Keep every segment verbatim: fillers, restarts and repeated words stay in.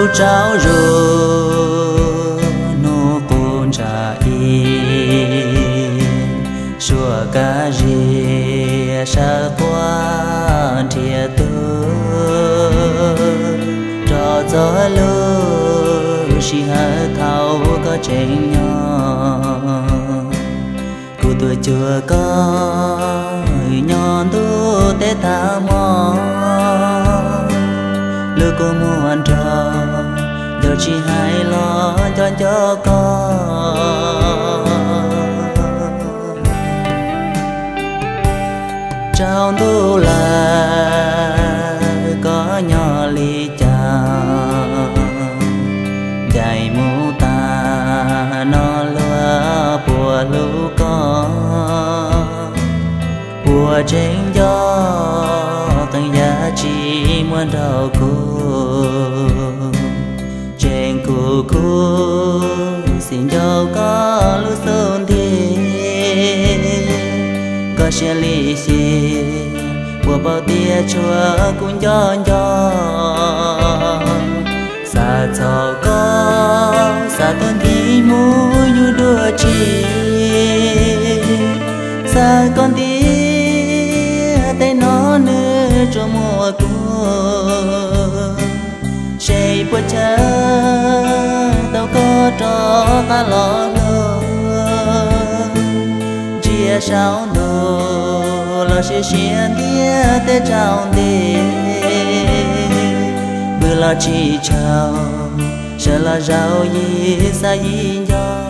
trao rồi nô côn trà yên xua cá rìa sa quan thiệt tôi trò gió lơ chỉ hai thao có chênh nhau cụ tôi chưa có nhon tu té ta mò lư cô muốn trò giờ chỉ hai lo cho cho con trong tu là có nhỏ ly chào dạy mu ta nó lúa bùa lũ con bùa trên gió từng giá trị muốn đầu cô trên cô cô xin cho có lúc xuân thiên có xe lì xì bùa bao tia chua cũng cho cho xa cho con xa tuần thì mũi như đua chi xa con tia tay nó nữa cho mùa cuối chạy bữa cha tao có cho ta lo nữa chia sao nữa là sẽ xuyên tia té trao đi bữa là chỉ chào sẽ là rau gì xa gì nhau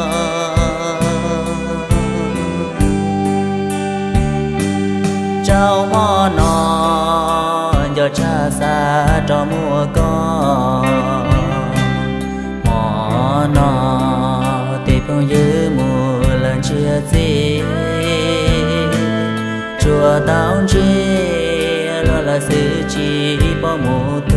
trao mò nọ giờ cha xa cho mua con mò nọ thì không giữ mùa lần chia gì chùa tao chia lo là sự chỉ bỏ mùa tư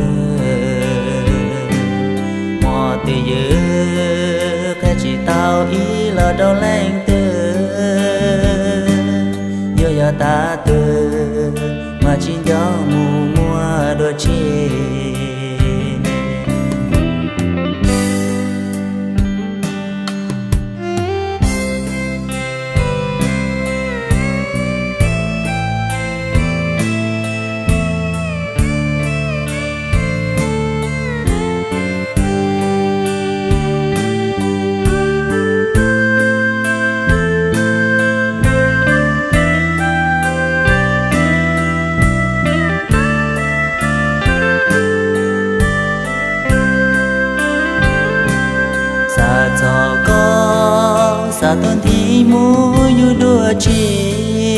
mò thì giữ cái chỉ tao ý là đâu lạnh tư giờ giờ ta từ mà chỉ gió mù mùa đôi chi cho con xa tuần thì mũi như đua chi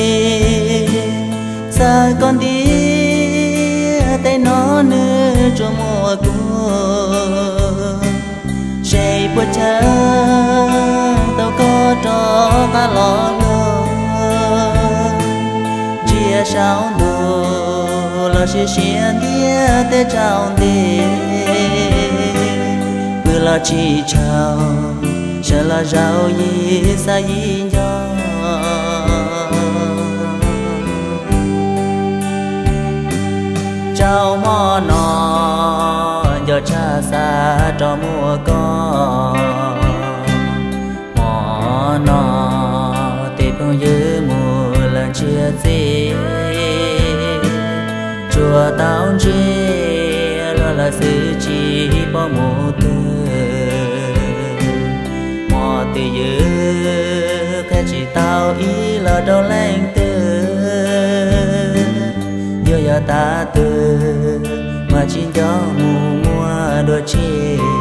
xa con tia tay nó nữa cho mùa cuối chạy bữa cha tao có cho ta lo nữa chia sao nữa là sẽ xuyên tia té trao đi là chỉ chào sẽ là rau gì xa gì nhau chào mò nọ giờ cha xa cho mua con mò nọ thì không giữ mùa lần chia gì chùa tao chia lo là sự chỉ bỏ mùa tư thì giữ cái chỉ tao ý là đâu lạnh tư giờ giờ ta từ mà chỉ gió mù mùa đôi chi